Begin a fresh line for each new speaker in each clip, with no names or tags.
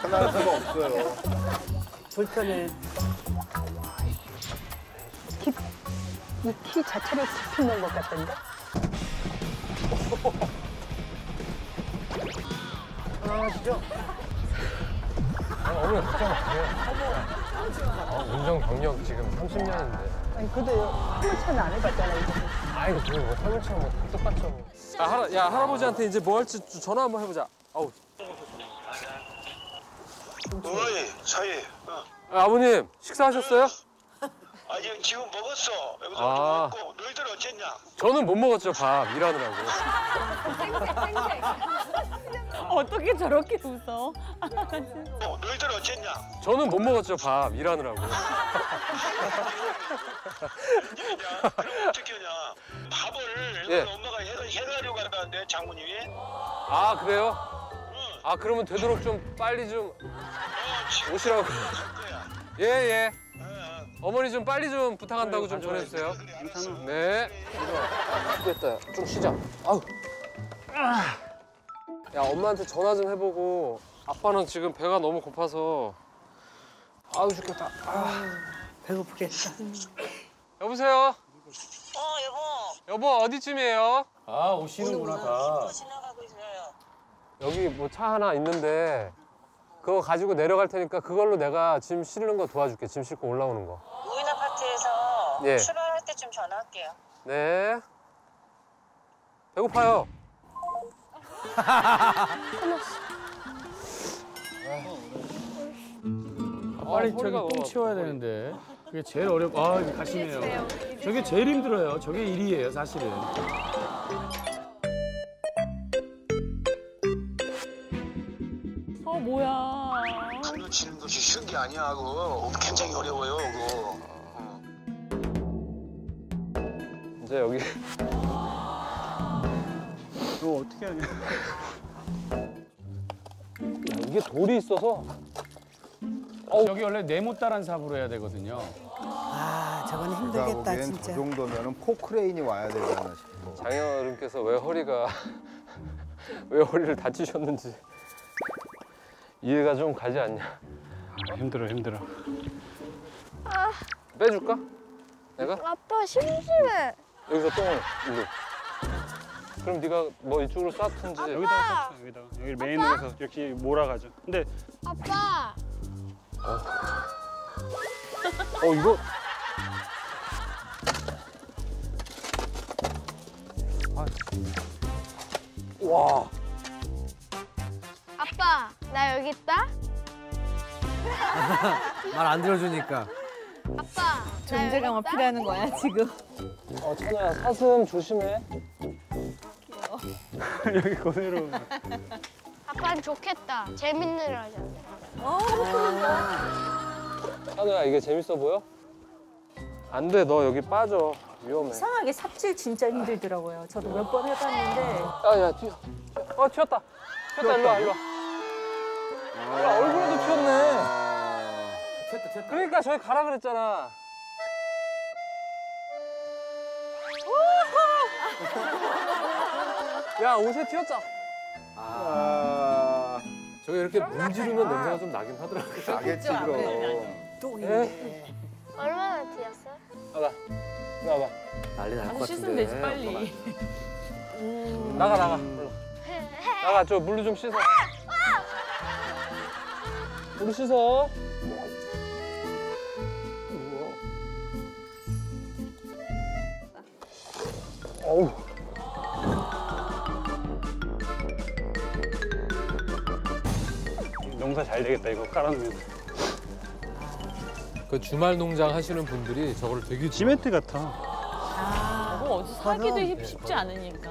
편할 수가 없어요.
불편해. 이 키 자체를 깊이 넣은 것 같던데?
하시죠? 어머니 걱정 마세요. 운전 경력 지금 30년인데.
아니, 그래도 화물차는 안 해봤잖아, 이거.
아이고, 그거 뭐 화물차랑 뭐 다 똑같죠. 뭐. 야, 할아버지한테 이제 뭐 할지 전화 한번 해보자. 아우.
어이, 사이.
아버님, 식사하셨어요?
아니, 지금 먹었어. 여기서
아.
먹고. 너희들 어쨌냐?
저는 못 먹었죠, 밥. 일하느라고.
어떻게 저렇게 웃어?
너희들 어쨌냐?
저는 못 먹었죠, 밥. 일하느라고.
그럼 어떻게 하냐? 밥을
예.
엄마가 해가지고 가라는데 장모님이.
아, 그래요? 아, 그러면 되도록 좀 빨리 좀
지금
오시라고.
갈 거야.
예, 예.
어.
어머니 좀 빨리 좀 부탁한다고 좀 전해주세요. 네. 됐다. 좀 쉬자. 아우. 야, 엄마한테 전화 좀 해보고. 아빠는 지금 배가 너무 고파서. 아우, 죽겠다.
배고프겠다.
여보세요?
여보.
여보, 어디쯤이에요?
아, 오시는구나, 다.
지나가고 있어요.
여기 뭐 차 하나 있는데 그거 가지고 내려갈 테니까 그걸로 내가 짐 실는 거 도와줄게. 짐 싣고 올라오는 거.
우인 아파트에서
예.
출발할 때쯤 전화할게요.
네. 배고파요.
빨리 저기
허리가
똥
너무
치워야
아파.
되는데. 그게 제일 이제 가시네요. 저게 제일 힘들어요. 저게 일이에요, 사실은.
뭐야.
칼로 치는 것이 쉬운 게 아니야, 그거. 굉장히 어려워요, 그거.
이제 여기
이거 어떻게 하냐?
이게 돌이 있어서
저기 원래 네모따란 삽으로 해야 되거든요.
아, 저건
제가
힘들겠다,
보기엔 저
진짜.
정도면은 포크레인이 와야 되잖아 싶어.
장인어른께서 왜 허리가 왜 허리를 다치셨는지 이해가 좀 가지 않냐.
힘들어.
빼줄까? 내가?
아빠 심심해.
여기서 똥을 일로. 그럼 네가 뭐 이쪽으로 쌌든지.
아빠.
여기다가 여기 메인으로 해서 이렇게 몰아가죠. 근데
아빠.
이거 와.
아빠, 나 여기 있다.
말 안 들어주니까.
아빠, 나
존재감
여기 있다.
어필하는 거야, 지금.
찬우야, 사슴 조심해.
여기 그대로
아빠는 좋겠다. 재밌는 일 하자.
찬우야, 이게 재밌어 보여? 안 돼, 너 여기 빠져. 위험해.
이상하게 삽질 진짜 힘들더라고요. 저도 몇 번 해봤는데.
야, 튀어. 튀었다. 튀었다, 일로 와, 일로 와. 야, 얼굴에도 튀었네.
튀었다.
그러니까 저기 가라 그랬잖아. 야, 옷에 튀었잖아.
저게 이렇게 문지르면 냄새가 좀 나긴 하더라고요.
나겠지 그럼.
또 있네.
얼마나 뛰었어?
나가. 이리 와봐.
난리 날 것 같은데.
씻으면 되지, 빨리.
나가. 일로. 나가, 저 물로 좀 씻어. 물로 씻어. 어우.
농사 잘 되겠다 이거 깔아놓으면.
그 주말 농장 하시는 분들이 저거를 되게
시멘트 같아.
뭐 어디 사기도 쉽지 않으니까.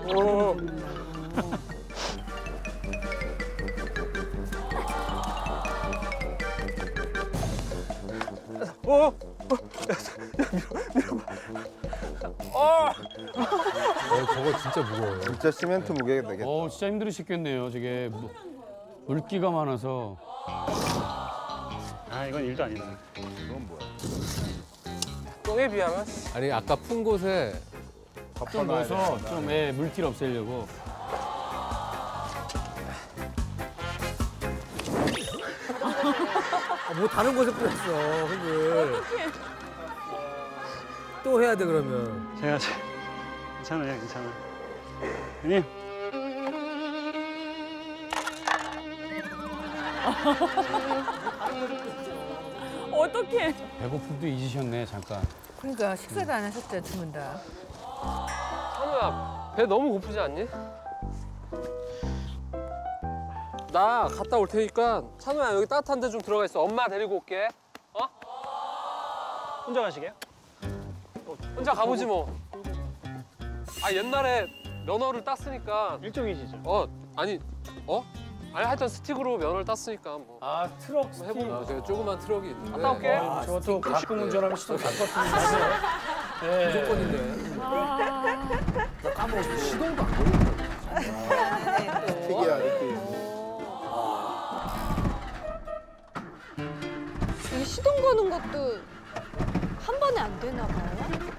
저거 진짜 무거워요.
진짜 시멘트 무게가 되겠다.
진짜 힘들으시겠네요. 저게 물기가 많아서.
아 이건 일도 아니다.
이건 뭐야?
똥에 비하면?
아니 아까 푼 곳에
좀 넣어서 좀 물기를 없애려고.
뭐 다른 곳에 뿌렸어, 흙을. 또 해야 돼, 그러면.
제가 괜찮아요, 괜찮아요. 형님.
어떡해.
배고픔도 잊으셨네 잠깐.
그러니까 식사도 안 하셨대, 두 분 다.
찬우야, 배 너무 고프지 않니? 나 갔다 올 테니까 찬우야 여기 따뜻한 데 좀 들어가 있어. 엄마 데리고 올게. 어?
혼자 가시게요?
혼자 가보지 뭐. 아 옛날에 면허를 땄으니까
일종이시죠?
아니 하여튼 스틱으로 면허를 땄으니까 뭐
아 트럭
한번 해보는 거지.
조그만 트럭이 있는데.
갔다 올게.
저것도 가끔 운전하면 시도 바꿨습니다. 네.
무조건인데. 나 까먹었어. 시동도 안 걸려.
특이하게.
이 시동 거는 것도 한 번에 안 되나 봐요?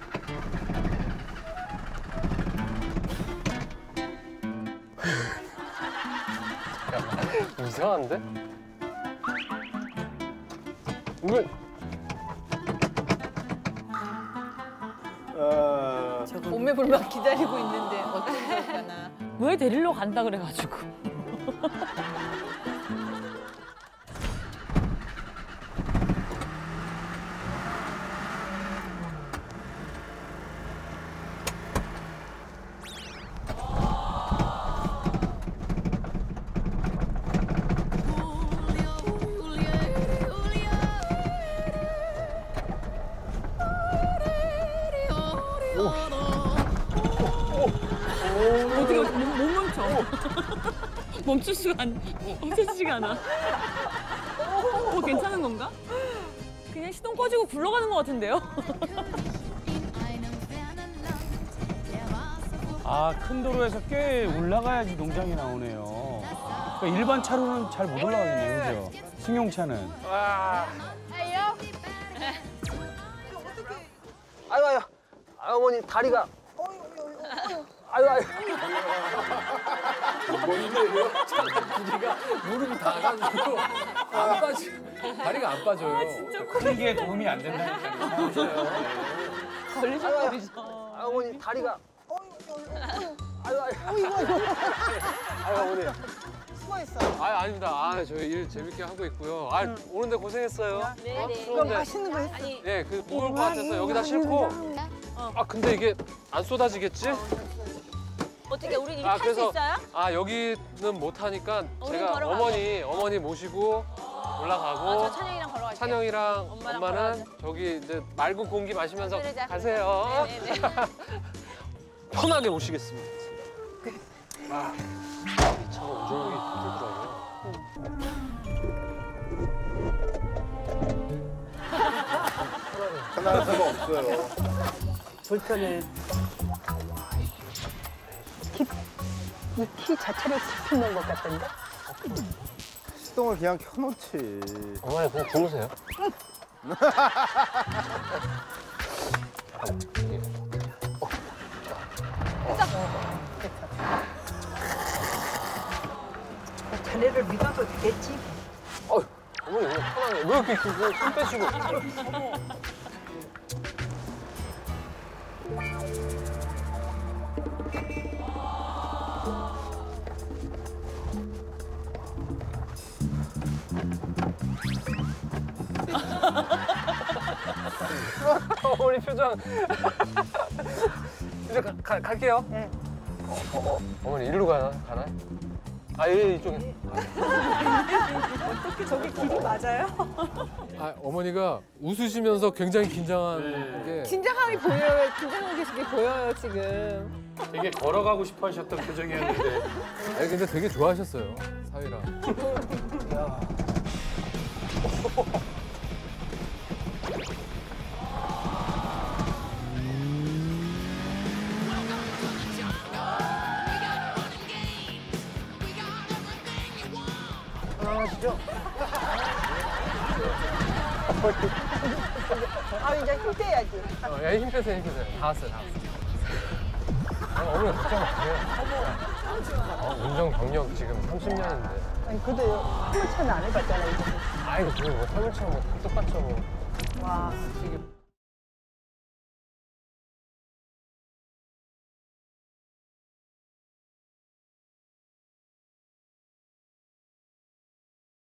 이상한데? 이걸
오매불만 기다리고 있는데 어떻게 될까나.
왜 데리러 간다 그래가지고. 어떻게 못 멈춰. 멈추지가 않아. 괜찮은 건가? 그냥 시동 꺼지고 굴러가는 것 같은데요?
아 큰 도로에서 꽤 올라가야지 농장이 나오네요. 그러니까 일반 차로는 잘 못 올라가겠네요, 그죠? 승용차는.
아유 어머니 다리가 아유
길이가 무릎이 다 가지고 안 빠지. 다리가 안 빠져요.
큰 게 도움이 안 된다니까요.
걸리셨거든요.
어머니 다리가 아유 어머니 수고했어. 아닙니다. 저희 일 재밌게 하고 있고요. 오는데 고생했어요.
네네.
그럼
맛있는 거 했어.
아니,
예, 그 먹을 것 같아서 여기다 싣고. 근데 이게 안 쏟아지겠지?
어떻게 우리 이리
아,
탈 수
그래서-
있어요?
여기는 못 하니까
우린
제가
걸어가죠.
어머니 모시고 올라가고
저 찬영이랑 걸어갈게요.
찬영이랑
엄마랑
엄마는
걸어가자.
저기 이제 맑은 공기 마시면서
그러자.
가세요.
네네네.
편하게 모시겠습니다. 이 차가 운전하기 힘들더라고요.
편할 수가 없어요.
이 키 자체를 짚는 것 같던데?
시동을 그냥 켜놓지.
어머니 그냥 주무세요.
자네를 믿어도 되겠지?
어머니 그냥 편하게 왜 이렇게 그손 빼시고 어머니 표정 이제 갈게요. 네. 어머니 일로 가나요? 이쪽에.
어머니가 웃으시면서 굉장히 긴장한 게.
긴장함이 보여요. 긴장하고 계신 게 보여요, 지금.
되게 걸어가고 싶어 하셨던 표정이었는데.
아니, 근데 되게 좋아하셨어요, 사위랑.
이제 힘 빼야지.
힘 빼세요. 다 왔어요. 어머니 걱정 마세요. 운전 경력 지금 30년인데.
아니, 그래도 한번 차는 안 해봤잖아, 이제.
아이고 뭐 사물처럼 뭐 똑같죠 뭐.
와. 되게